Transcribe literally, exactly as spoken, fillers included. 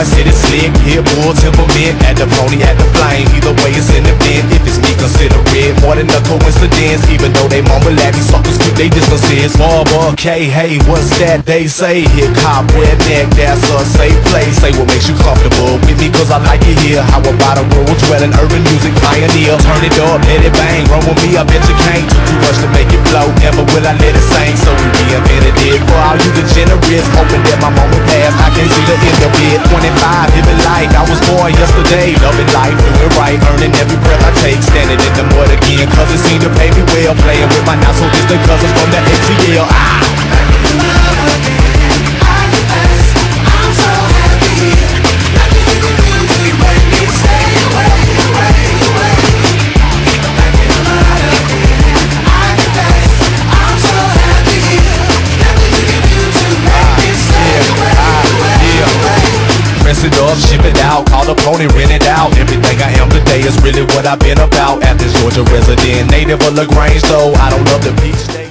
boy said it's slick, hit bull temperament. At the pony, at the flame, either way it's an event. If it's me, consider it more than a coincidence. Even though they mumble at these suckers keep they distances. Barber, K, hey, what's that they say? Hip hop, redneck, that's a safe place. Say what makes you comfortable with me, cause I like it here. How about a rural dwelling, urban music pioneer? Turn it up, let it bang, run with me, I bet you can't. Took too much to make it flow, never will I let it sing. So we reinvented it for all you degenerates, hoping that my moment passed, I can't see the end of it. Twenty-five, living like I was born yesterday. Loving life, doing right, earning every breath I take. Standing in the mud again, cause it seemed to pay me well. Playing with my not so distant cousins from the A T L. Ah! It up, ship it out, call the pony, rent it out. Everything I am today is really what I've been about. Athens, Georgia resident, native of LaGrange, though I don't love the beach.